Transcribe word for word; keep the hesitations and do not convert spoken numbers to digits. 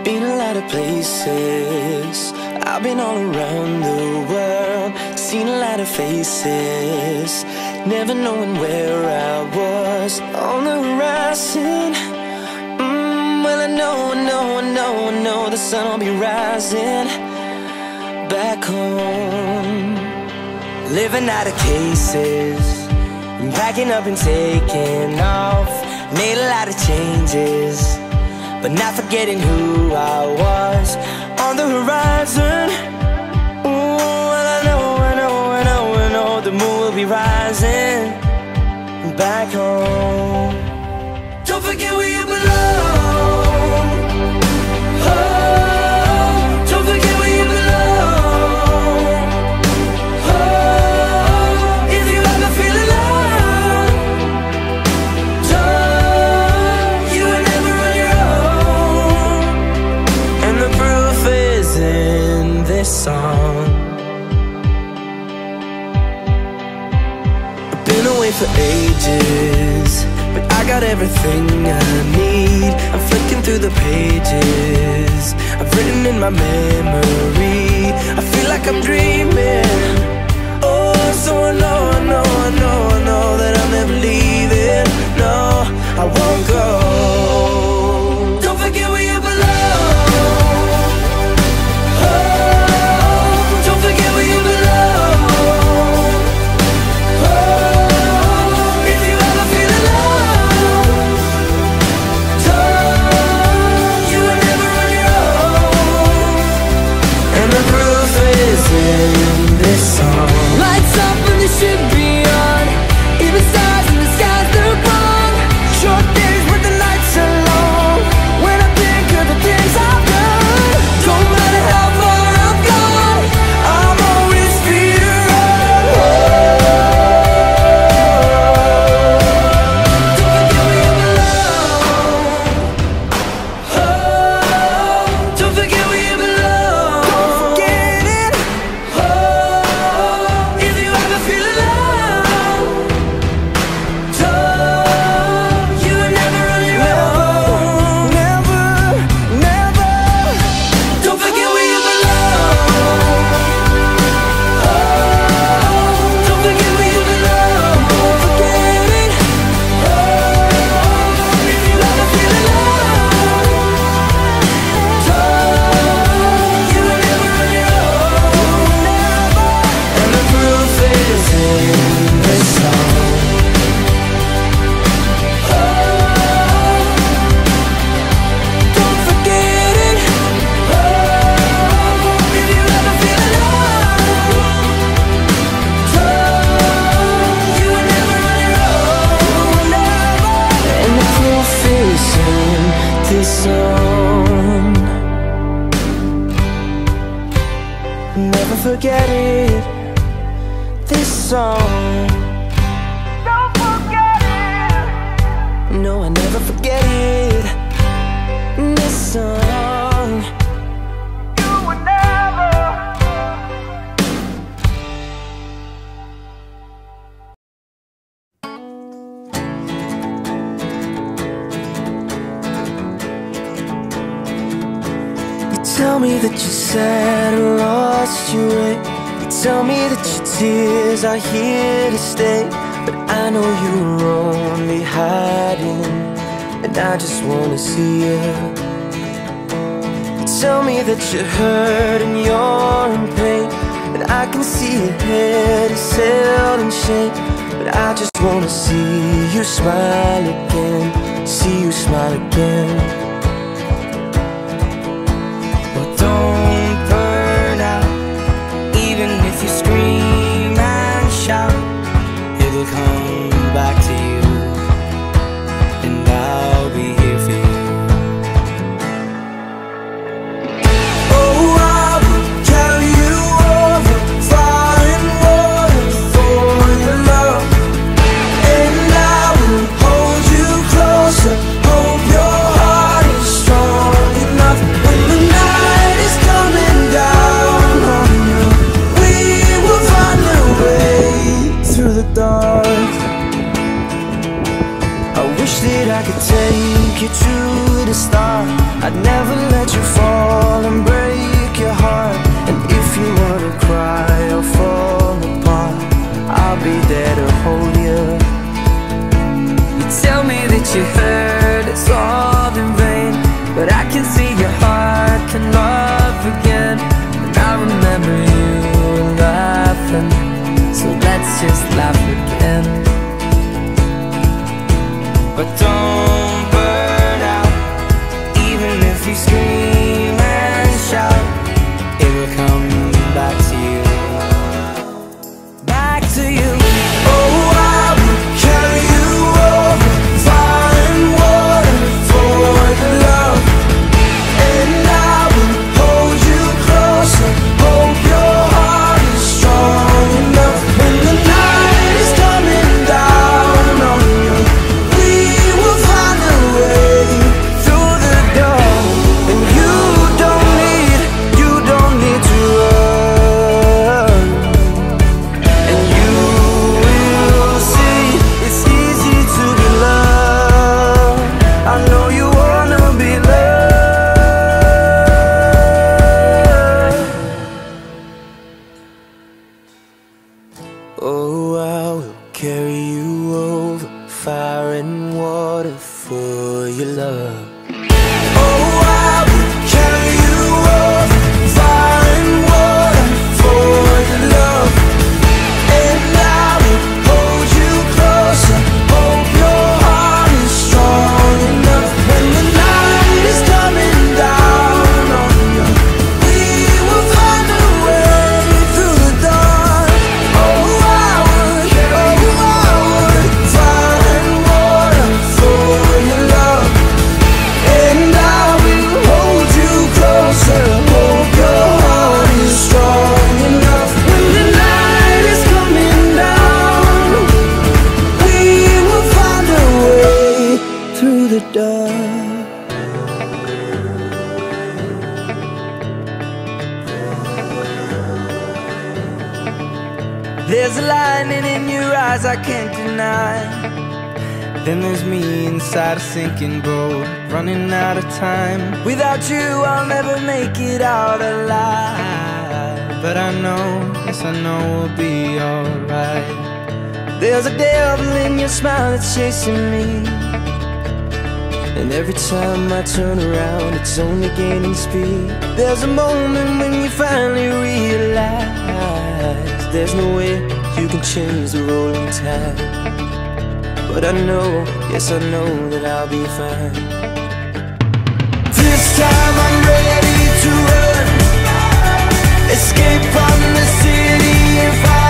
Been a lot of places, I've been all around the world, seen a lot of faces, never knowing where I was on the horizon. mm, Well, I know, I know, I know, I know the sun will be rising back home. Living out of cases, packing up and taking off. Made a lot of changes, but not forgetting who I was on the horizon. Ooh, well, I know, I know, I know, I know the moon will be rising back home. Don't forget where you belong. Oh, don't forget where you belong. Oh, if you ever feel alone, don't, you were never on your own. And the proof is in this song. I've been away for ages, but I got everything I need. I'm flicking through the pages I've written in my memory. I feel like I'm dreaming. Oh, so I know, I know, I know, I know that I'm never leaving. No, I won't go. Don't forget where you belong. Oh, don't forget where you belong. Oh, if you ever feel alone, don't, you were never on your own. And the proof is in this song. Lights up when they should be on, even stars in the skies look wrong. Short days but the nights are long, when I think of the things I've done. Don't matter how far I've gone, I'm always feeling right. Don't forget where you belong. Oh, don't forget where you belong. Don't forget it. Oh, if you ever feel alone, don't, you were never on your own. Never, never. Don't forget where you belong. Oh, don't forget where you belong. Don't forget it. Oh, if you ever feel alone, don't, you were never on your own. Never. And the proof is in this song. Don't forget it. Oh, if you ever feel alone, don't, you were never on your own. Never. And the proof is in this song. Never forget it. This song. Don't forget it. No, I never forget it. This song. You would never. You tell me that you're sad and lost your way. You tell me that your tears are here to stay. But I know you're only hiding, and I just wanna see you. You tell me that you're hurt and you're in pain, and I can see your head is held in shame. But I just wanna see you smile again, see you smile again. Well, don't burn out, even if you scream and shout, it'll come back to you, and I'll be here for you. Oh, I will carry you over fire and water for your love, and I will hold you closer. Hope your heart is strong enough when the night is coming down on you. We will find a way through the dark. I wish that I could take you to the start. I'd never let you fall. carry you off fire and water for your love. And I will hold you closer, hope your heart is strong enough. When the night is coming down on you, we will find a way through the dark. Oh, I would, oh, I would fire and water for your love. And I will hold you closer, hope your heart is strong enough. When the night is coming down, we will find a way through the dark. There's a lightning in your eyes I can't deny. Then there's me inside a sinking boat, running out of time. Without you I'll never make it out alive. But I know, yes I know we'll be alright. There's a devil in your smile that's chasing me, and every time I turn around it's only gaining speed. There's a moment when you finally realize there's no way you can change the rolling tide. But I know, yes I know that I'll be fine. This time I'm ready to run, escape from the city and find